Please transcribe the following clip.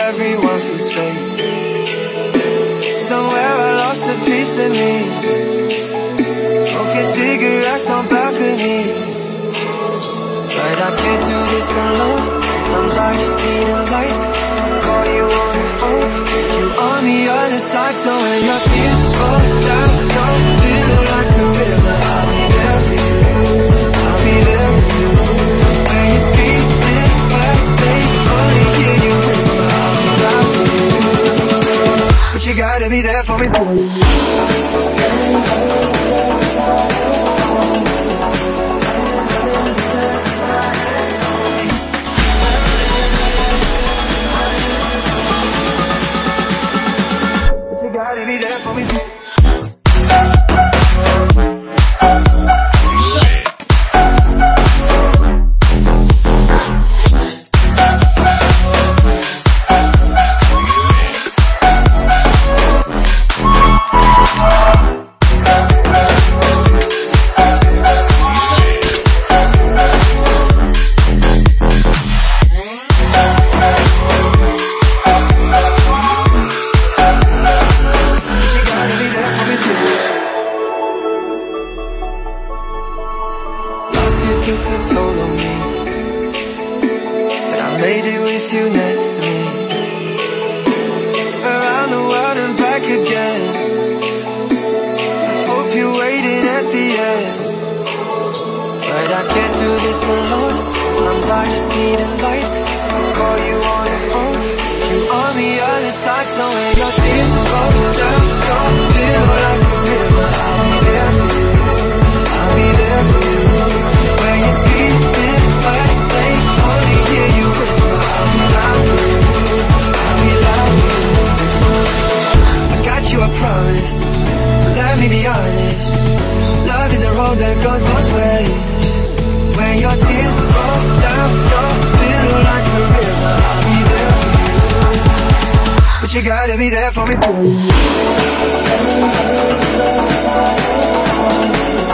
everyone feels fake. Somewhere I lost a piece of me, smoking cigarettes on balconies. But I can't do this alone. Sometimes I just need a light. Call you on the phone, you on the other side. So when your tears fall down, don't feel like a river. I'll be there for you, I'll be there for you. When you're screaming but they only hear you whisper, I'll be loud for you. But you gotta be there for me. Gotta be there for me too. Took a toll on me, but I made it with you next to me. Around the world and back again. I hope you're waiting at the end. But I can't do this alone. Sometimes I just need a light. I'll call you on the phone, you on the other side. So when your tears fall down, don't feel like a river. I'll be there for you, I'll be there for you. Screaming, but they only hear you whisper, I'll be loud for you, I'll be loud for you. I got you, I promise, but let me be honest. Love is a road that goes both ways. When your tears fall down, don't feel like a river. I'll be there for you, but you gotta be there for me too.